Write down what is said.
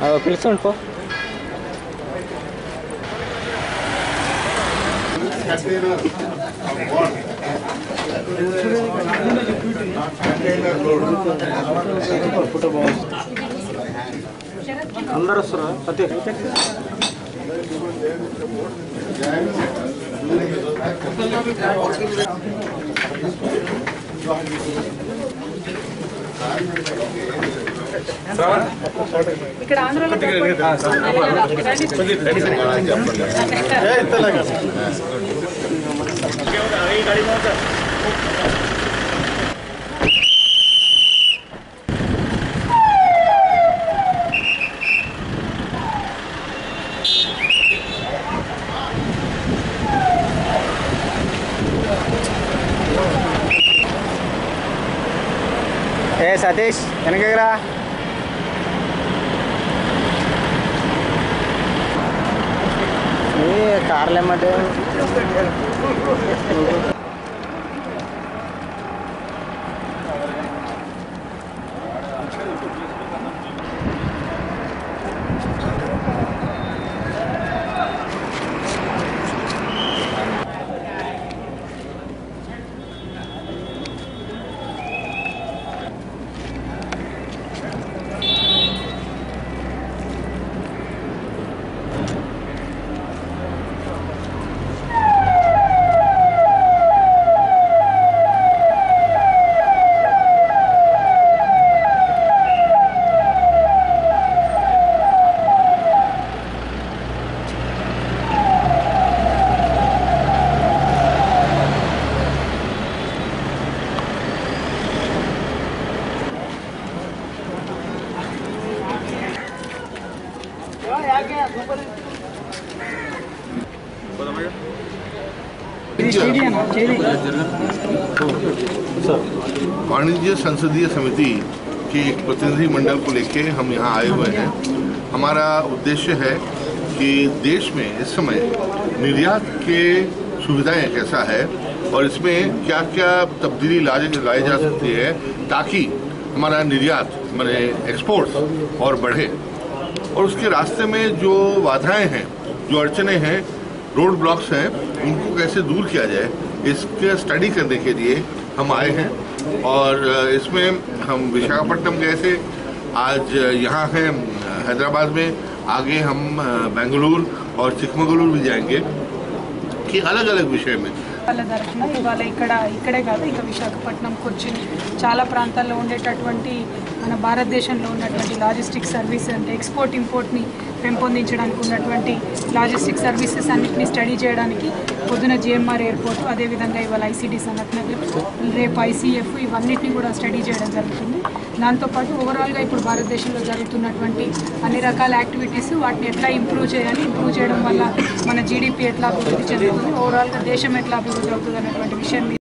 పిలుస్తుండు పో. అందరు వస్తారా సత్య? ఇక్కడ ఆంధ్రలో ఏ సతీష్ వెనకరా. కార్లు ఏమంటే वाणिज्य संसदीय समिति के एक प्रतिनिधि मंडल को लेके हम यहाँ आए हुए हैं। हमारा उद्देश्य है कि देश में इस समय निर्यात के सुविधाएं कैसा है और इसमें क्या क्या तब्दीली लाई जा सकती है ताकि हमारा निर्यात माने एक्सपोर्ट्स और बढ़े, और उसके रास्ते में जो बाधाएं हैं, जो अड़चने हैं, रोड ब्लॉक्स हैं, उनको कैसे दूर किया जाए, इसके स्टडी करने के लिए हम आए हैं। और इसमें हम विशाखापट्टनम गए थे, आज यहाँ हैं हैदराबाद में, आगे हम बेंगलुरु और चिकमगलुरु भी जाएंगे कि अलग अलग विषय में తరఫున ఇవాళ ఇక్కడే కాదు ఇంకా విశాఖపట్నం, కొచ్చిన్ చాలా ప్రాంతాల్లో ఉండేటటువంటి మన భారతదేశంలో ఉన్నటువంటి లాజిస్టిక్ సర్వీస్ అంటే ఎక్స్పోర్ట్ ఇంపోర్ట్ని పెంపొందించడానికి ఉన్నటువంటి లాజిస్టిక్ సర్వీసెస్ అన్నింటినీ స్టడీ చేయడానికి పొద్దున జిఎంఆర్ ఎయిర్పోర్ట్, అదేవిధంగా ఇవాళ ఐసిడి సనత్ నగర్, రేపు ఐసీఎఫ్, ఇవన్నిటిని కూడా స్టడీ చేయడం జరుగుతుంది. దాంతోపాటు ఓవరాల్గా ఇప్పుడు భారతదేశంలో జరుగుతున్నటువంటి అన్ని రకాల యాక్టివిటీస్, వాటిని ఎట్లా ఇంప్రూవ్ చేయాలి, ఇంప్రూవ్ చేయడం వల్ల మన జీడిపి ఎట్లా అభివృద్ధి చెందుతుంది, ఓవరాల్గా దేశం ఎట్లా అభివృద్ధి అవుతుంది అనేటువంటి విషయం